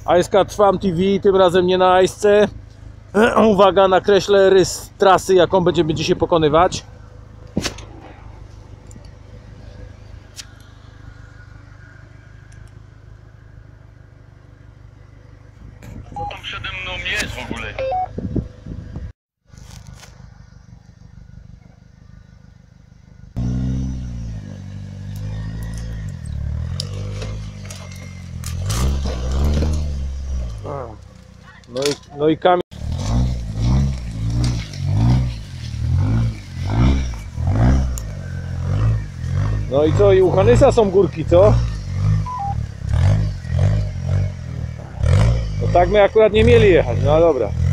ASK Trwam TV, tym razem nie na ASC. Uwaga, nakreślę rys trasy, jaką będziemy dzisiaj pokonywać. Co tam przede mną jest w ogóle? No i kamień. No i co? I u Hanysa są górki, co? No tak my akurat nie mieli jechać, no dobra.